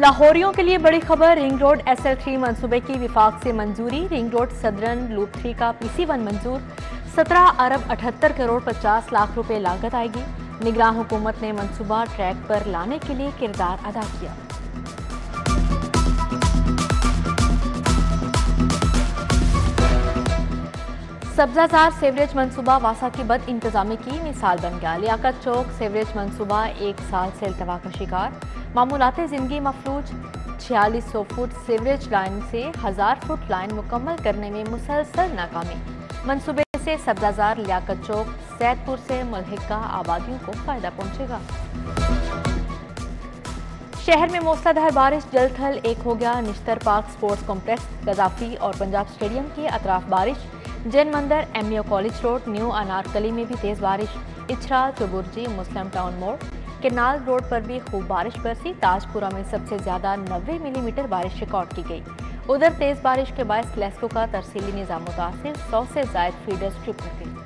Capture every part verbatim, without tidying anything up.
लाहौरियों के लिए बड़ी खबर। Ring road S L three मंसूबे की विफाक से मंजूरी। Ring road southern loop three का पी सी वन मंजूर। सत्रह अरब अठहत्तर करोड़ पचास लाख रुपए लागत आएगी। निगरान हुकूमत ने मंसूबा ट्रैक पर लाने के लिए किरदार अदा किया। सब्जाजार सेवरेज मंसूबा वासा की बद इंतजामी की मिसाल बन गया। लियाकत चौक सेवरेज मंसूबा एक साल से इल्तवा का शिकार। मामूलाते जिंदगी मफलूज। छियालीस सौ फुट सेवरेज लाइन से हजार फुट लाइन मुकम्मल करने में मुसलसल नाकामी। मंसूबे से सब्जाजार, लियाकत चौक, सैदपुर से मुल्हिका आबादियों को फायदा पहुंचेगा। शहर में मूसलाधार बारिश, जल थल एक हो गया। Nishtar park sports complex, Gaddafi और पंजाब स्टेडियम के अतराफ बारिश। Jain Mandir, M E O college road, new Anarkali में भी तेज बारिश। इछरा, चुबुर्जी, मुस्लिम टाउन मोड़, केनाल रोड पर भी खूब बारिश बरसी। ताजपुरा में सबसे ज्यादा नब्बे मिलीमीटर बारिश रिकॉर्ड की गई। उधर तेज बारिश के बायस लेस्को का तरसीली निजाम मुतासिर, सौ से जायद फीडर्स ट्रिप हो गई।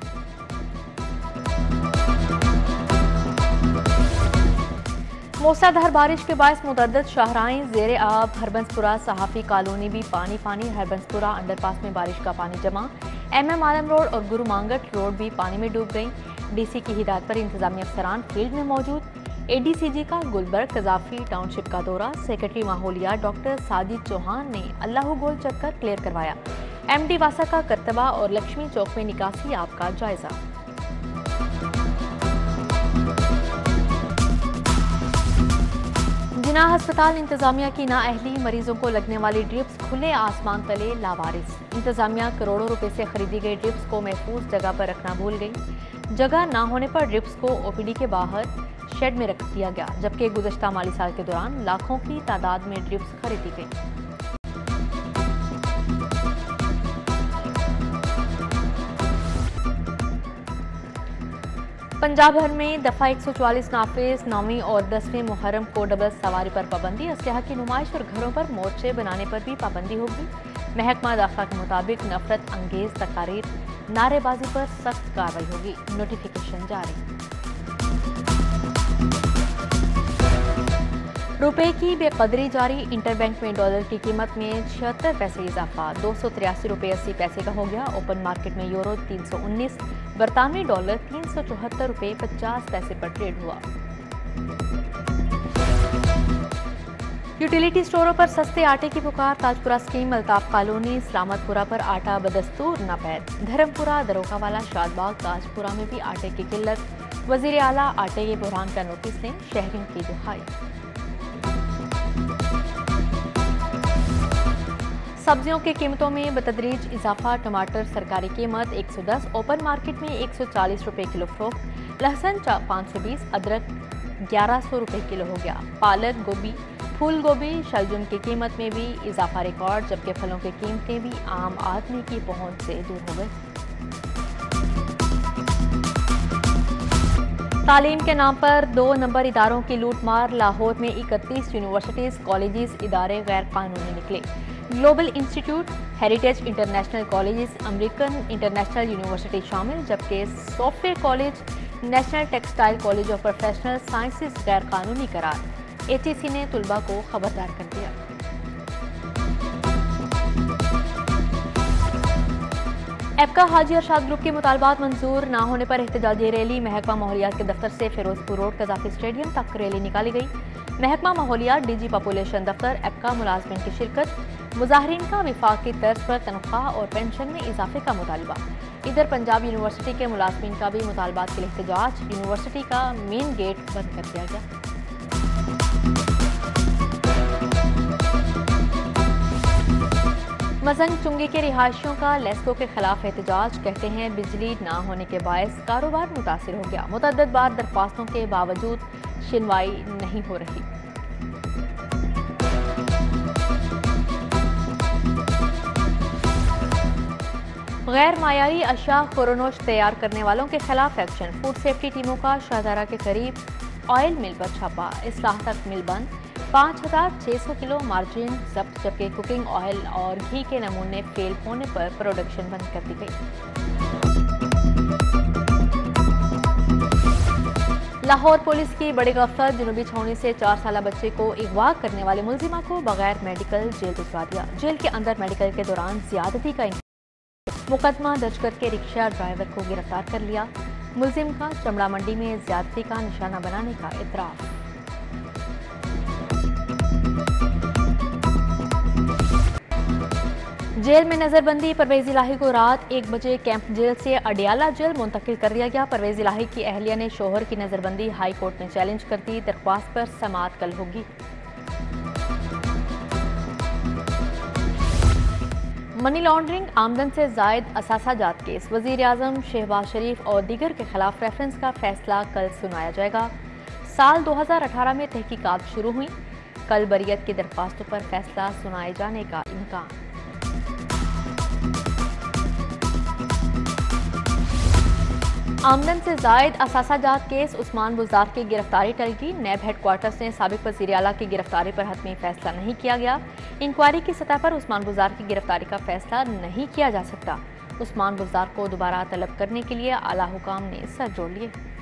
मूसलाधार बारिश के बायस मुतअद्दिद शाहराएं जेर आब। हरबंसपुरा सहाफी कॉलोनी भी पानी पानी। हरबंसपुरा अंडरपास में बारिश का पानी जमा। एम एम आलम रोड और गुरु मांगट रोड भी पानी में डूब गई। डीसी की हिदायत पर इंतजामी अफसरान फील्ड में मौजूद। ए डी सी जी का गुलबर्ग कजाफी टाउनशिप का दौरा। सेक्रेटरी माहौलियात डॉक्टर साजिद चौहान ने अल्लाह गोल चक्कर क्लियर करवाया। एम डी वासा का करतबा और लक्ष्मी चौक में निकासी आप का जायजा। जिना अस्पताल इंतजामिया की नाअहली, मरीजों को लगने वाली ड्रिप्स खुले आसमान तले लावारिस। इंतजामिया करोड़ों रुपए से खरीदी गई ड्रिप्स को महफूज जगह पर रखना भूल गई। जगह ना होने पर ड्रिप्स को ओ पी डी के बाहर शेड में रख दिया गया, जबकि गुज़श्ता माली साल के दौरान लाखों की तादाद में ड्रिप्स खरीदी गई। पंजाब भर में दफा एक सौ चौवालीस नाफिज। नौवीं और दसवीं मुहर्रम को डबल सवारी पर पाबंदी। असलहा की नुमाइश और घरों पर मोर्चे बनाने पर भी पाबंदी होगी। महकमा दाखिला के मुताबिक नफरत अंगेज तकारीर, नारेबाजी पर सख्त कार्रवाई होगी। नोटिफिकेशन जारी। रुपए की बेकदरी जारी। इंटरबैंक में डॉलर की कीमत में छिहत्तर पैसे इजाफा। दो सौ तिरासी रुपये अस्सी पैसे का हो गया। ओपन मार्केट में यूरो तीन सौ उन्नीस, बरतानवी डॉलर तीन सौ चौहत्तर रुपये पचास पैसे पर ट्रेड हुआ। यूटिलिटी स्टोरों पर सस्ते आटे की पुकार। ताजपुरा स्कीम, अल्ताफ कॉलोनी, सलामतपुरा पर आटा बदस्तूर नापैद। धर्मपुरा, दरोका वाला, शादबाग, ताजपुरा में भी आटे की किल्लत। वजीर आला आटे के बहरान का नोटिस लें, शहरियों की दुहाई। सब्जियों की कीमतों में बतदरीज इजाफा। टमाटर सरकारी कीमत एक सौ दस, ओपन मार्केट में एक सौ चालीस रुपये किलो फरोख्त। लहसुन पाँच सौ बीस, अदरक ग्यारह सौ रुपये किलो हो गया। पालक, गोभी, फूल गोभी, शलजम की कीमत में भी इजाफा रिकॉर्ड, जबकि फलों की कीमतें भी आम आदमी की पहुंच से दूर हो गई। तालीम के नाम पर दो नंबर इदारों की लूटमार। लाहौर में इकतीस यूनिवर्सिटीज, कॉलेजेस, इदारे गैर कानूनी निकले। Global institute, heritage international colleges, American international university शामिल, जबकि software college, national textile college of professional sciences गैर कानूनी करार। ए टी सी ने तुलबा को खबरदार कर दिया। एपका हाजी अरशाद ग्रुप के मुतालबात मंजूर ना होने पर एहतजाजी रैली। महकमा माहौलियात के दफ्तर से फिरोजपुर रोड कजाफी स्टेडियम तक रैली निकाली गई। महकमा माहौलियात, डीजी पॉपुलेशन दफ्तर, एपका मुलाजमिन की शिरकत। मुजाहरीन का विफाकी तर्ज पर तनख्वाह और पेंशन में इजाफे का मुतालबा। इधर पंजाब यूनिवर्सिटी के मुलाजमिन का भी मुतालबात के लिए एहतजाज। यूनिवर्सिटी का मेन गेट बंद कर दिया गया। मजंग चुंगी के रिहायशियों का लेस्को के खिलाफ एहतजाज। कहते हैं बिजली ना होने के बायस कारोबार मुतासिर हो गया। मुतअद्दिद बार दरख्वास्तों के बावजूद सुनवाई नहीं हो रही। गैर मायारी अशिया खोरोनोश तैयार करने वालों के खिलाफ एक्शन। फूड सेफ्टी टीमों का शाहदारा के करीब ऑयल मिल पर छापा। इस्लाह तक मिल बंद। पाँच हजार छः सौ किलो मार्जिन जब्त, जबकि कुकिंग ऑयल और घी के नमूने फेल होने पर प्रोडक्शन बंद कर दी गई। लाहौर पुलिस की बड़ी गफलत, जनूबी छावनी से चार साल बच्चे को अगवा करने वाले मुलजिमा को बगैर मेडिकल जेल भिजवा दिया। जेल के अंदर मेडिकल के दौरान ज्यादती का मुकदमा दर्ज करके रिक्शा ड्राइवर को गिरफ्तार कर लिया। मुलजिम का चमड़ा मंडी में ज्यादती का निशाना बनाने का इतराफ। जेल में नजरबंदी, परवेज इलाही को रात एक बजे कैंप जेल से अडियाला जेल मुंतकिल कर दिया गया। परवेज इलाही की अहलिया ने शोहर की नजरबंदी हाई कोर्ट में चैलेंज कर दी। दरख्वास्त पर समाअत कल होगी। मनी लॉन्ड्रिंग, आमदन से जायद असासा जात केस, वजीर आजम शहबाज शरीफ और दीगर के खिलाफ रेफरेंस का फैसला कल सुनाया जाएगा। साल दो हजार अठारह में तहकीकात शुरू हुई। कल बरियत की दरख्वास्तों पर फैसला सुनाए जाने का इम्कान। आमदन से जायद असासा जात केस, उस्मान बुज़दार की गिरफ्तारी टल गई। नैब हेडक्वार्टर्स ने साबिक वज़ीर आला की गिरफ्तारी पर हतमी फैसला नहीं किया गया। इंक्वायरी की सतह पर उस्मान बुज़दार की गिरफ्तारी का फैसला नहीं किया जा सकता। उस्मान बुज़दार को दोबारा तलब करने के लिए आला हुकाम ने सर जोड़ लिए।